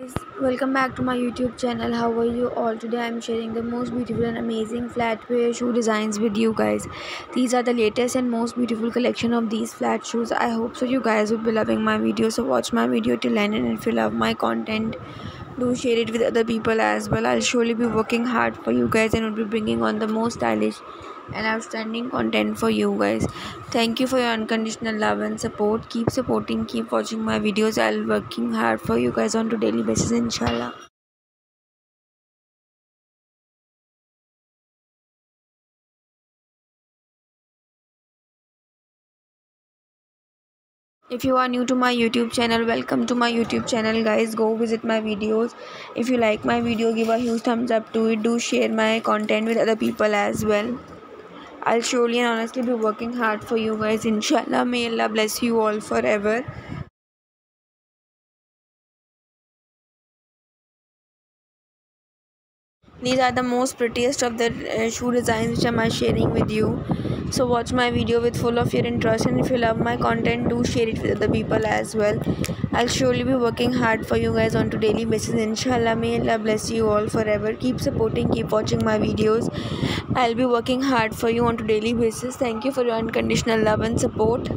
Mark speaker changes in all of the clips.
Speaker 1: Welcome back to my YouTube channel. How are you all? Today I am sharing the most beautiful and amazing flat pair shoe designs with you guys. These are the latest and most beautiful collection of these flat shoes. I hope so you guys will be loving my video. So watch my video till end, and if you love my content, do share it with other people as well. I'll surely be working hard for you guys and will be bringing on the most stylish and outstanding content for you guys. Thank you for your unconditional love and support. Keep supporting, keep watching my videos. I'll be working hard for you guys on to daily basis, inshallah. If you are new to my YouTube channel, welcome to my YouTube channel guys. Go visit my videos. If you like my video, give a huge thumbs up to it. Do share my content with other people as well. I'll surely and honestly be working hard for you guys, inshallah. May Allah bless you all forever. These are the most prettiest of the shoe designs which I'm sharing with you. So watch my video with full of your interest, and if you love my content, do share it with other people as well. I'll surely be working hard for you guys on to daily basis, inshallah. May Allah bless you all forever. Keep supporting, keep watching my videos. I'll be working hard for you on to daily basis. Thank you for your unconditional love and support.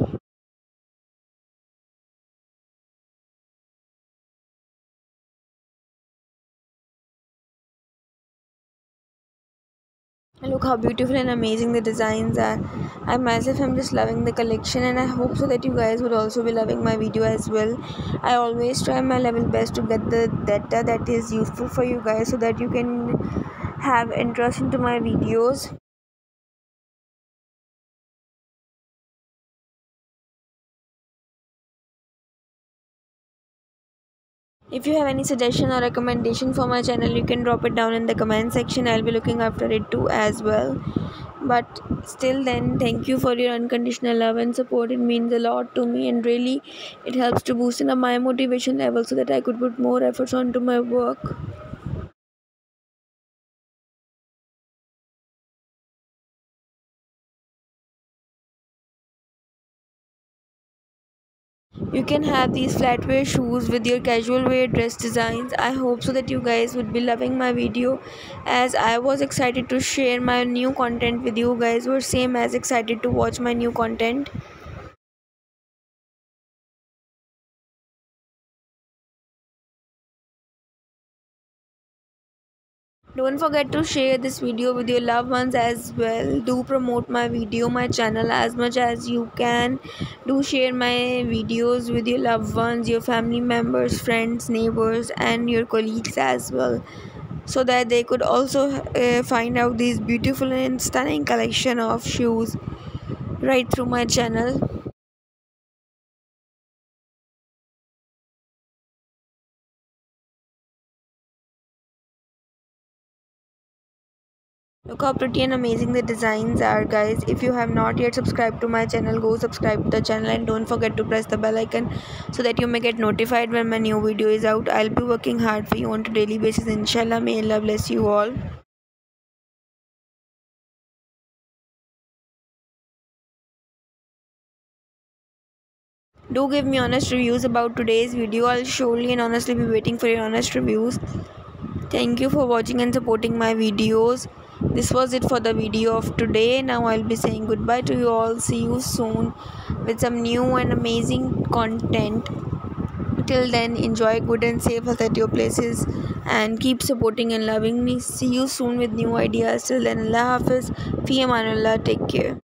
Speaker 1: Look how beautiful and amazing the designs are. I myself am just loving the collection, and I hope so that you guys would also be loving my video as well. I always try my level best to get the data that is useful for you guys so that you can have interest into my videos. If you have any suggestion or recommendation for my channel, you can drop it down in the comment section. I'll be looking after it too as well. But still then, thank you for your unconditional love and support. It means a lot to me, and really it helps to boost up my motivation level so that I could put more efforts onto my work. You can have these flat wear shoes with your casual wear dress designs. I hope so that you guys would be loving my video, as I was excited to share my new content with you guys who are same as excited to watch my new content. Don't forget to share this video with your loved ones as well. Do promote my video, my channel as much as you can. Do share my videos with your loved ones, your family members, friends, neighbors, and your colleagues as well, so that they could also find out these beautiful and stunning collection of shoes right through my channel. Look how pretty and amazing the designs are guys. If you have not yet subscribed to my channel, go subscribe to the channel, and don't forget to press the bell icon so that you may get notified when my new video is out. I'll be working hard for you on a daily basis, inshallah. May Allah bless you all. Do give me honest reviews about today's video. I'll surely and honestly be waiting for your honest reviews. Thank you for watching and supporting my videos. This was it for the video of today. Now I'll be saying goodbye to you all. See you soon with some new and amazing content. Till then, enjoy good and safe health at your places, and keep supporting and loving me. See you soon with new ideas. Till then, Allah Hafiz. Fi Amanullah. Take care.